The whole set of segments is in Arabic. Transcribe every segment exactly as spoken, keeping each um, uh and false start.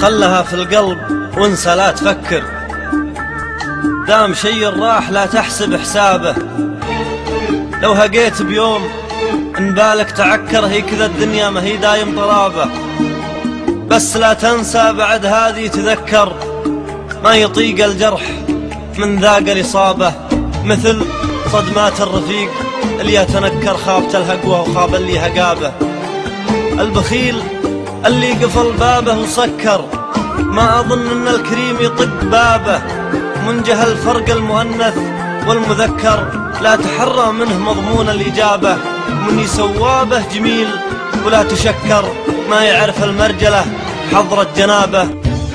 خلها في القلب وانسى لا تفكر، دام شي راح لا تحسب حسابه. لو هقيت بيوم ان بالك تعكر، هي كذا الدنيا ما هي دايم طرابه. بس لا تنسى بعد هذه تذكر، ما يطيق الجرح من ذاق الإصابة. مثل صدمات الرفيق اللي يتنكر، خابت الهقوة وخاب اللي هقابه. البخيل اللي قفل بابه وسكر، ما أظن أن الكريم يطق بابه. منجه الفرق المؤنث والمذكر، لا تحرى منه مضمون الإجابة. من يسوابه جميل ولا تشكر، ما يعرف المرجلة حضرة جنابه.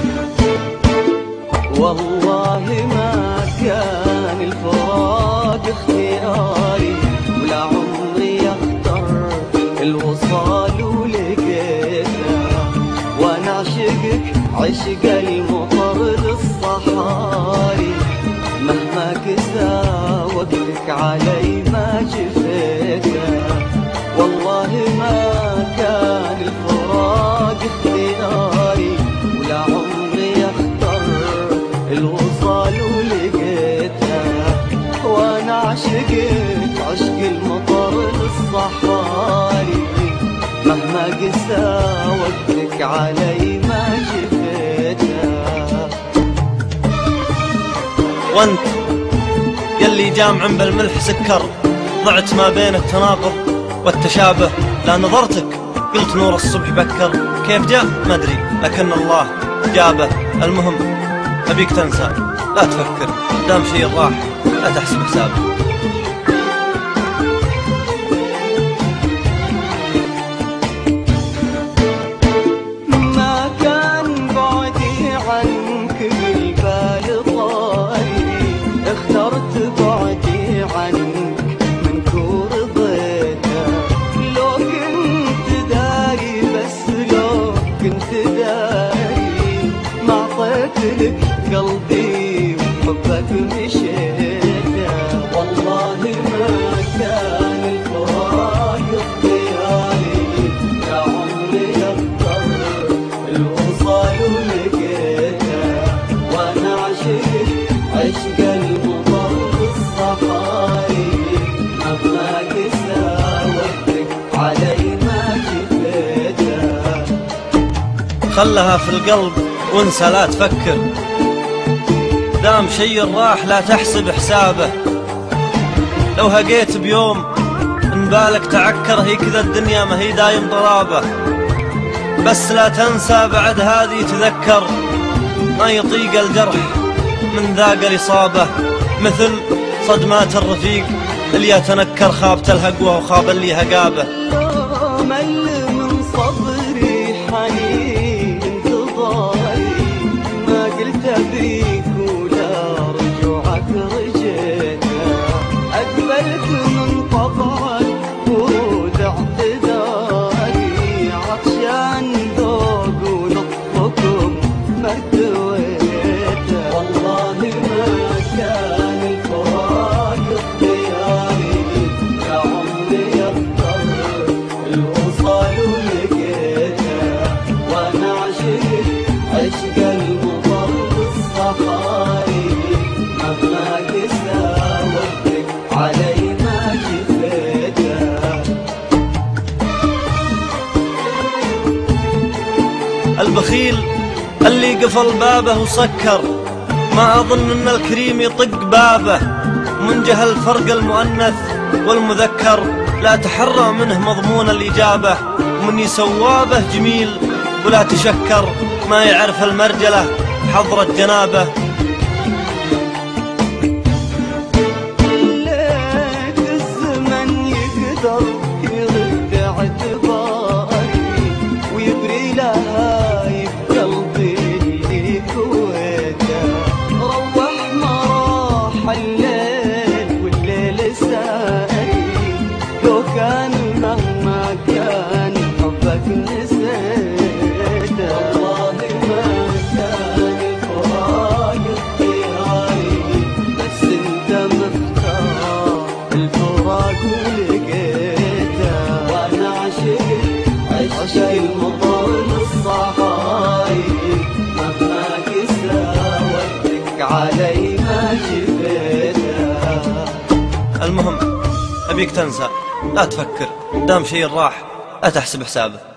والله ما كان الفراق اختياري، ولا عمري اختار الوصال ولقيته. وانا عشقك عشق المطر للصحاري، مهما كسى وقتك علي ما جفيته. والله ما كان الفراق اختياري، ولا عمري اختار الوصال ولقيته. وانا عشقك عشق المطر للصحاري، مهما قسى وقتك علي ما جفيته. وانت يلي جامع بالملح سكر، ضعت ما بين التناقض والتشابه. لا نظرتك قلت نور الصبح بكر، كيف جاء ما ادري لكن الله جابه. المهم أبيك تنسى لا تفكر، دام شي راح لا تحسب حسابه. ما كان بعدي عنك بالبال طاري، اخترت بعدي عنك من كور ضيته. لو كنت داري بس لو كنت داري، ما عطيت لك قلبي وحبك مشيته. والله ما كان الفراق اختياري، يا عمري اختار الوصال ولقيته. وانا عشقك عشق المطر والصحاري، مهما كسى وقتك علي ما جفيته. خلها في القلب وانسى لا تفكر، دام شي راح لا تحسب حسابه. لو هقيت بيوم ان بالك تعكر، هي كذا الدنيا ما هي دايم طرابه. بس لا تنسى بعد هذه تذكر، ما يطيق الجرح من ذاق الإصابة. مثل صدمات الرفيق اللي يتنكر، خابت الهقوة وخاب اللي هقابه. مل من صبري حنين انتظاري، ما قلت ابيك ولا رجوعك رجيته. اقبلت من طبعك ورود اعتذاري، عطشان ذوق ولطفكم ما ارتويته. والله ما كان الفراق اختياري، يا عمري اختار الوصال ولقيته. وانا عشقك عشق المطر والصحاري، مهما كسى وقتك علي ما جفيته. البخيل اللي قفل بابه وسكر، ما أظن أن الكريم يطق بابه. منجه الفرق المؤنث والمذكر، لا تحرى منه مضمون الإجابة. من يسوابه جميل ولا تشكر، ما يعرف المرجلة حضرة جنابه. ليت الزمن يقدر يرد اعتباري، ويبري لهايب قلبي اللي كويته. روح ما راح الليل والليل ساري، لو كان مهما كان حبك نسيته. والله ما كان الفراق اختياري، بس انت مختار الفراق ولقيته. وانا عشقك عشق المطر للصحاري، علي ما شفته. المهم أبيك تنسى، لا تفكر، دام شيء راح لا تحسب حسابه.